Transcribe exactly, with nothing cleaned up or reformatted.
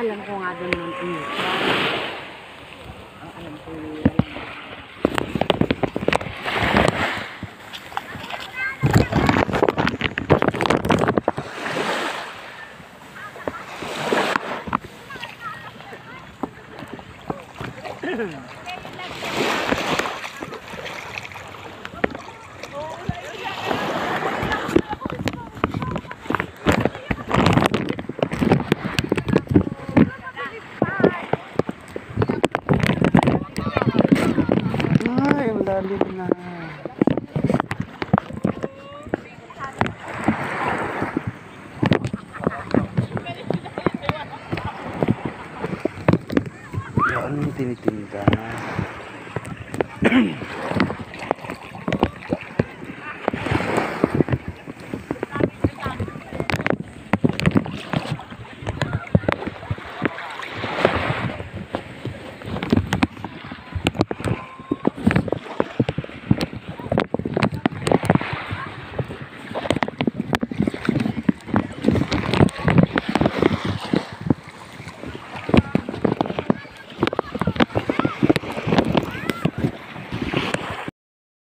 alam ko nga doon ng tinita. Ang alam ko yun. Lalim na. Yan ang tinitinda.